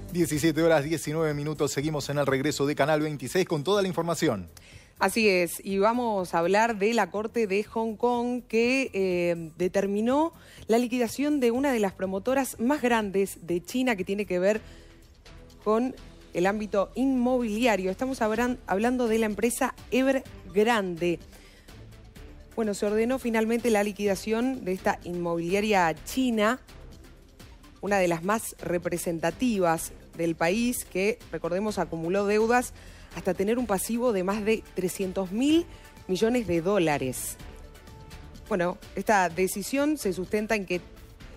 17 horas 19 minutos, seguimos en el regreso de Canal 26 con toda la información. Así es, y vamos a hablar de la Corte de Hong Kong que determinó la liquidación de una de las promotoras más grandes de China que tiene que ver con el ámbito inmobiliario. Estamos hablando de la empresa Evergrande. Bueno, se ordenó finalmente la liquidación de esta inmobiliaria china, una de las más representativas del país, que, recordemos, acumuló deudas hasta tener un pasivo de más de 300.000 millones de dólares. Bueno, esta decisión se sustenta en que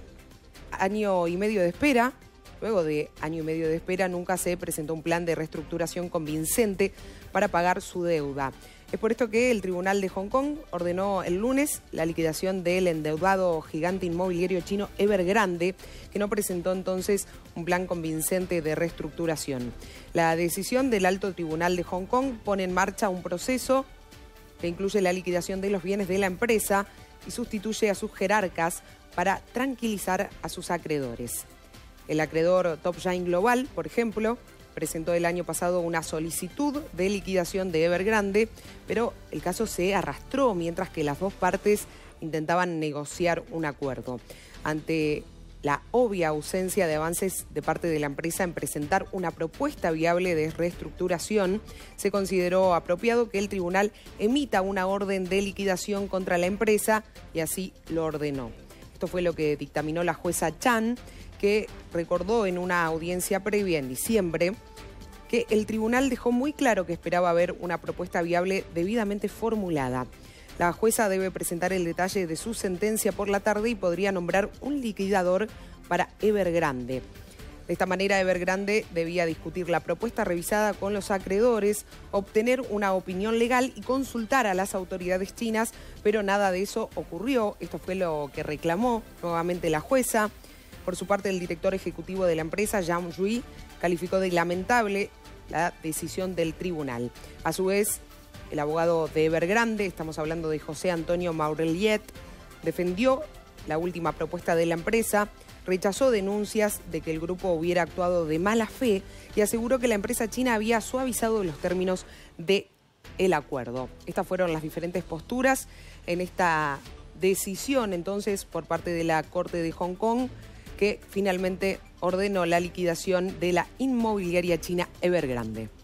año y medio de espera, luego de año y medio de espera, nunca se presentó un plan de reestructuración convincente para pagar su deuda. Es por esto que el Tribunal de Hong Kong ordenó el lunes la liquidación del endeudado gigante inmobiliario chino Evergrande, que no presentó entonces un plan convincente de reestructuración. La decisión del Alto Tribunal de Hong Kong pone en marcha un proceso que incluye la liquidación de los bienes de la empresa y sustituye a sus jerarcas para tranquilizar a sus acreedores. El acreedor Top Chain Global, por ejemplo, presentó el año pasado una solicitud de liquidación de Evergrande, pero el caso se arrastró mientras que las dos partes intentaban negociar un acuerdo. Ante la obvia ausencia de avances de parte de la empresa en presentar una propuesta viable de reestructuración, se consideró apropiado que el tribunal emita una orden de liquidación contra la empresa y así lo ordenó. Esto fue lo que dictaminó la jueza Chan, que recordó en una audiencia previa en diciembre que el tribunal dejó muy claro que esperaba ver una propuesta viable debidamente formulada. La jueza debe presentar el detalle de su sentencia por la tarde y podría nombrar un liquidador para Evergrande. De esta manera, Evergrande debía discutir la propuesta revisada con los acreedores, obtener una opinión legal y consultar a las autoridades chinas, pero nada de eso ocurrió. Esto fue lo que reclamó nuevamente la jueza. Por su parte, el director ejecutivo de la empresa, Zhang Yui, calificó de lamentable la decisión del tribunal. A su vez, el abogado de Evergrande, estamos hablando de José Antonio Maurelliet, defendió la última propuesta de la empresa, rechazó denuncias de que el grupo hubiera actuado de mala fe y aseguró que la empresa china había suavizado los términos del acuerdo. Estas fueron las diferentes posturas en esta decisión, entonces, por parte de la Corte de Hong Kong, que finalmente ordenó la liquidación de la inmobiliaria china Evergrande.